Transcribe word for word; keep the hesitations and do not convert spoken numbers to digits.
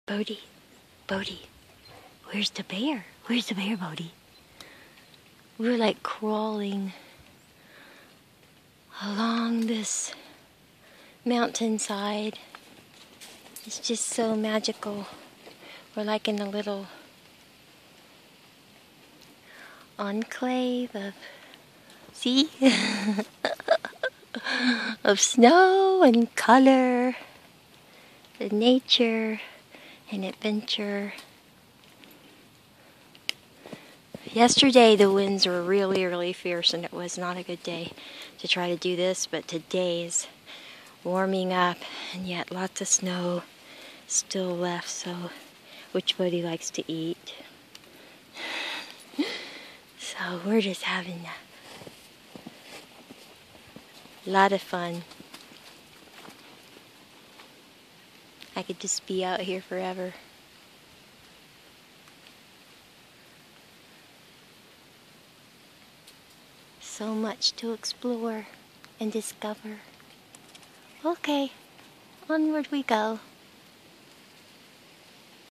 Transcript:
Bodhi, Bodhi, where's the bear? Where's the bear, Bodhi? We're like crawling along this mountainside. It's just so magical. We're like in a little enclave of, see? of snow and color, and nature and adventure. Yesterday the winds were really, really fierce and it was not a good day to try to do this, but today is warming up and yet lots of snow still left, so which Bodhi likes to eat. So we're just having a lot of fun. I could just be out here forever. So much to explore and discover. Okay, onward we go.